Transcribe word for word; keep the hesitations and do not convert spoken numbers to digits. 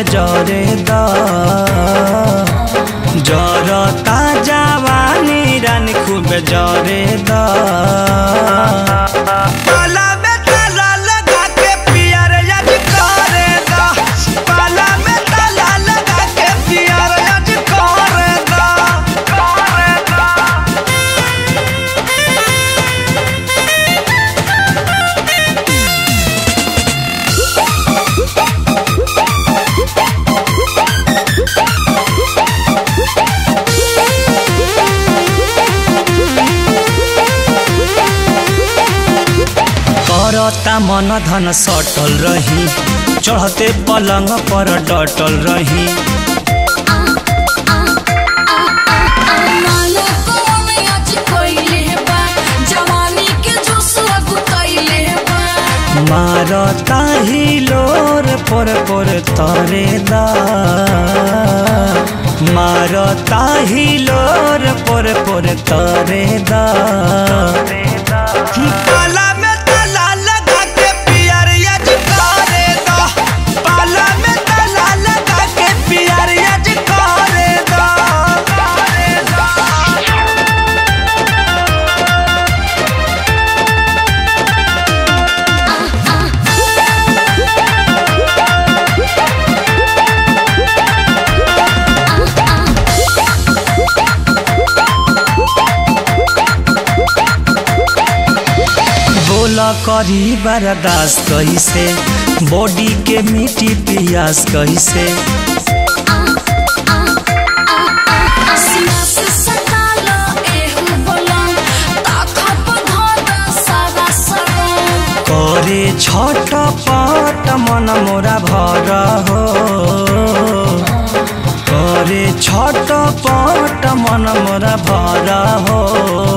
जरे द जरता जवानी रानी खूब जरे द पाला में ताला लगा के पियर यज करे द पाला में ताला लगा के पियर यज करे द करे द करता मन धन सटल रही चढ़ते पलंग पर डटल रही मारता ही लोर पर पर तरे दा मारता ही लोर पर पर तरे दा पाला में ताला लगा के पियर यज करे दा पाला में ताला लगा के पियर यज करे दा करे दा बोला करी बर्दाश्त कैसे बॉडी के मिट्टी पियास कैसे करे छटपट मन मोरा भर हो करे छटपट मन मोरा भर हो।